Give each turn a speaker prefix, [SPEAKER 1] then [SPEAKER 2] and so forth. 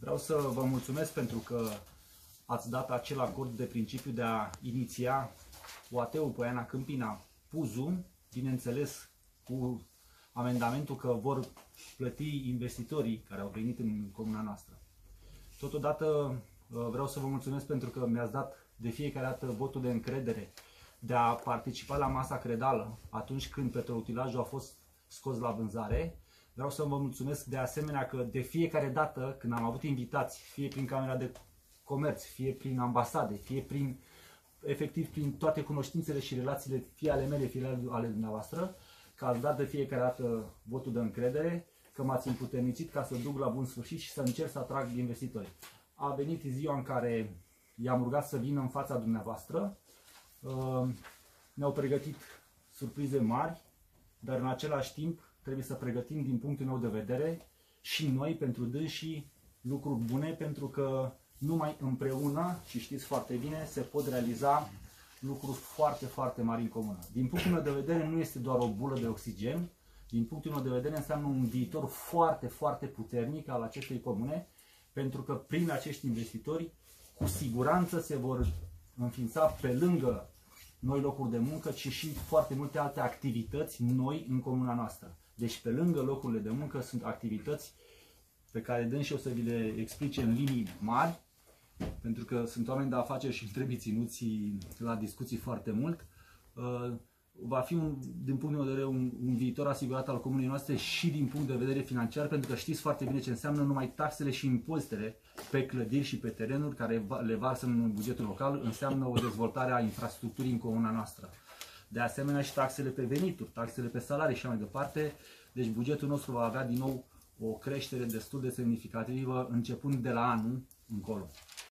[SPEAKER 1] Vreau să vă mulțumesc pentru că ați dat acel acord de principiu de a iniția UAT-ul Poiana Câmpina Puzu, bineînțeles cu amendamentul că vor plăti investitorii care au venit în comuna noastră. Totodată vreau să vă mulțumesc pentru că mi-ați dat de fiecare dată votul de încredere de a participa la masa credală atunci când petrolutilajul a fost scos la vânzare. Vreau să vă mulțumesc de asemenea că de fiecare dată când am avut invitați, fie prin Camera de Comerț, fie prin ambasade, fie prin, efectiv prin toate cunoștințele și relațiile, fie ale mele, fie ale dumneavoastră, că ați dat de fiecare dată votul de încredere, că m-ați împuternicit ca să duc la bun sfârșit și să încerc să atrag investitori. A venit ziua în care i-am rugat să vină în fața dumneavoastră. Ne-au pregătit surprize mari, dar în același timp trebuie să pregătim din punctul meu de vedere și noi pentru dânsii lucruri bune, pentru că numai împreună, și știți foarte bine, se pot realiza lucruri foarte, foarte mari în comună. Din punctul meu de vedere nu este doar o bulă de oxigen, din punctul meu de vedere înseamnă un viitor foarte, foarte puternic al acestei comune, pentru că prin acești investitori cu siguranță se vor înființa pe lângă noi locuri de muncă, ci și foarte multe alte activități noi în comuna noastră. Deci pe lângă locurile de muncă sunt activități pe care dânsii o să vi le explice în linii mari, pentru că sunt oameni de afaceri și trebuie ținuți la discuții foarte mult. Va fi, din punctul meu de vedere, un viitor asigurat al comunei noastre și din punct de vedere financiar, pentru că știți foarte bine ce înseamnă numai taxele și impozitele pe clădiri și pe terenuri care le varsă în bugetul local, înseamnă o dezvoltare a infrastructurii în comuna noastră. De asemenea și taxele pe venituri, taxele pe salarii și așa mai departe. Deci bugetul nostru va avea din nou o creștere destul de semnificativă începând de la anul încolo.